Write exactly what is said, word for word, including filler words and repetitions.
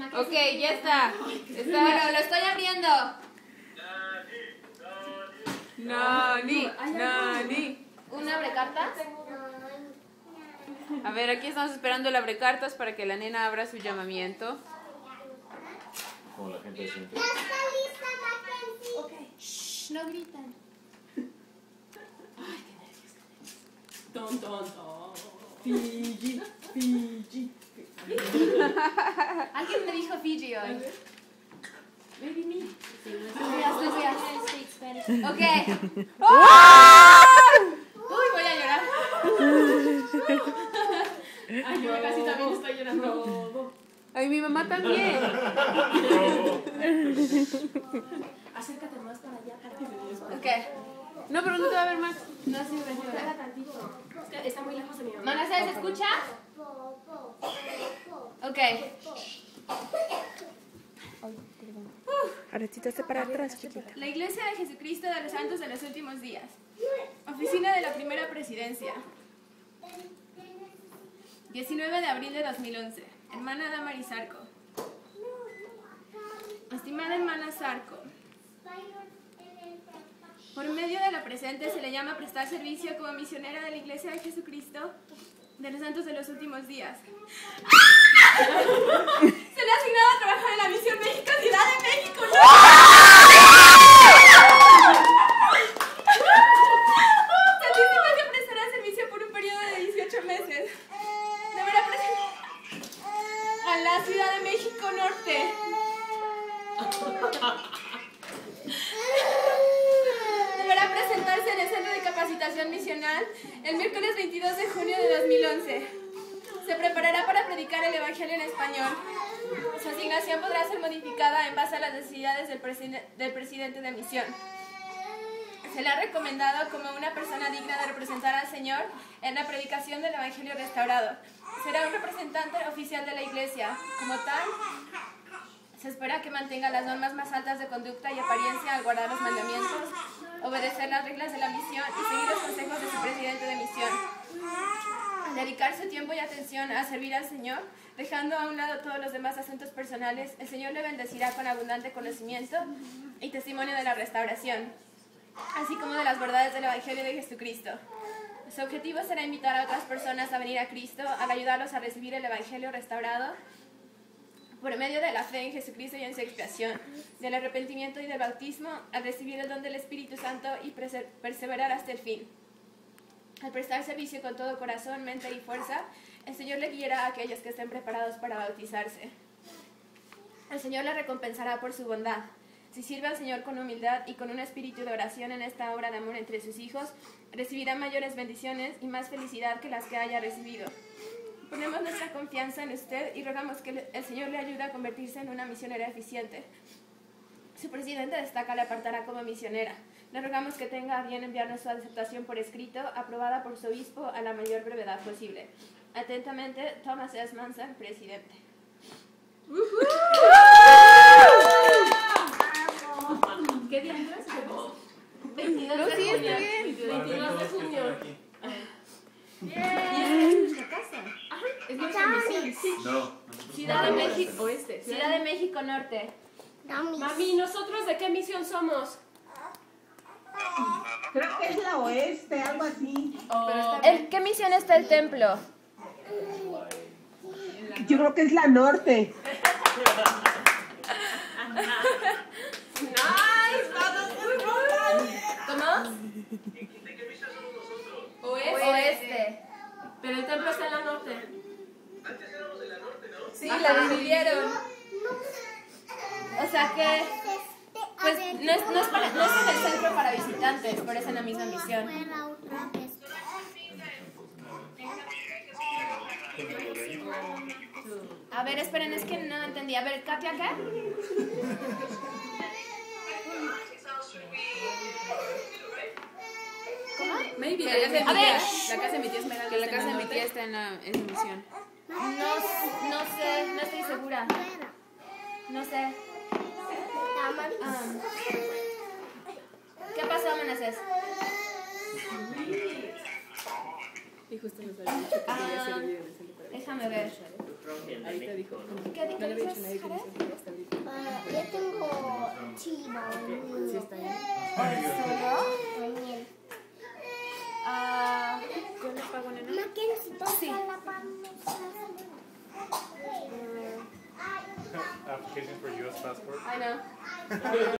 Ok, ya está. está. Bueno, lo estoy abriendo. Nani, Nani. ¿Un abrecartas? A ver, aquí estamos esperando el abrecartas para que la nena abra su llamamiento. Como la gente siempre. Ya está lista, Mackenzie. Ok, shh, no gritan. Ay, qué nervios. Ton, ton, ton. Fiji, Fiji. Alguien me dijo Fiji hoy. Maybe me. Ok. ¡Oh! Uy, voy a llorar. Ay, yo casi también estoy llorando. Ay, mi mamá también. Acércate más para allá, para que se después. Ok. No, pero no te va a ver más. No sirve Espera ayuda. tantito. Es que está muy lejos de mi mamá. Manasés, ¿se escucha? Ok. Aretita, para atrás, chiquita. La Iglesia de Jesucristo de los Santos de los Últimos Días. Oficina de la Primera Presidencia. diecinueve de abril de dos mil once. Hermana Damaris Zarco. Estimada hermana Zarco, por medio de la presente se le llama a prestar servicio como misionera de la Iglesia de Jesucristo de los Santos de los Últimos Días. Se le ha asignado a trabajar en la Misión México, Ciudad de México. Santísima que prestará servicio por un periodo de dieciocho meses. Deberá presentar a la Ciudad de México Norte. Deberá presentarse en el Centro de Capacitación Misional el miércoles veintidós de junio de dos mil once. Se preparará para predicar el Evangelio en español. Su asignación podrá ser modificada en base a las necesidades del, preside del presidente de misión. Se le ha recomendado como una persona digna de representar al Señor en la predicación del Evangelio restaurado. Será un representante oficial de la Iglesia. Como tal, se espera que mantenga las normas más altas de conducta y apariencia al guardar los mandamientos, obedecer las reglas de la misión y seguir los consejos de su presidente de misión. Dedicar su tiempo y atención a servir al Señor, dejando a un lado todos los demás asuntos personales, el Señor le bendecirá con abundante conocimiento y testimonio de la restauración, así como de las verdades del Evangelio de Jesucristo. Su objetivo será invitar a otras personas a venir a Cristo, al ayudarlos a recibir el Evangelio restaurado por medio de la fe en Jesucristo y en su expiación, del arrepentimiento y del bautismo, al recibir el don del Espíritu Santo y perseverar hasta el fin. Al prestar servicio con todo corazón, mente y fuerza, el Señor le guiará a aquellos que estén preparados para bautizarse. El Señor le recompensará por su bondad. Si sirve al Señor con humildad y con un espíritu de oración en esta obra de amor entre sus hijos, recibirá mayores bendiciones y más felicidad que las que haya recibido. Ponemos nuestra confianza en usted y rogamos que el Señor le ayude a convertirse en una misionera eficiente. Su presidente destaca le apartará como misionera. Le rogamos que tenga a bien enviarnos su aceptación por escrito, aprobada por su obispo a la mayor brevedad posible. Atentamente, Thomas S. Manson, presidente. ¿Qué día entras? veintidós de junio. veintidós de junio. Y esta es nuestra casa. Es nuestra misión. Sí. No. Ciudad de México. Oeste. Ciudad de México Norte. Mami, ¿nosotros de qué misión somos? Creo que es la oeste, algo así. Oh, ¿En qué misión está el templo? Yo creo que es la norte. nice, vamos, muy bien. ¿Cómo? Oeste. Oeste. Pero el templo está en la norte. Sí, la dividieron. O sea que, pues, no es, no es, para, no es en el centro para visitantes, pero es en la misma misión. A ver, esperen, es que no entendí. A ver, ¿Katia qué? ¿Cómo? Maybe. La A casa de mi ver. tía. La casa de mi tía Esmeralda. Que la casa de mi norte. tía está en la, en la misión. No, no sé, no estoy segura. No sé. Um, ¿Qué pasó, Manasés? Y justo nos había dicho que quería Ah, servir en el centro para déjame ver. Ahorita dijo. ¿Qué No le había dicho a nadie dices, que Jara? no se hasta ahorita. Ah, yo tengo chivo. Sí, está bien. ¿O miel? Ah, Yo le pago, nena. Mackenzie, toca Sí. la palma. Application for U S passport. I know.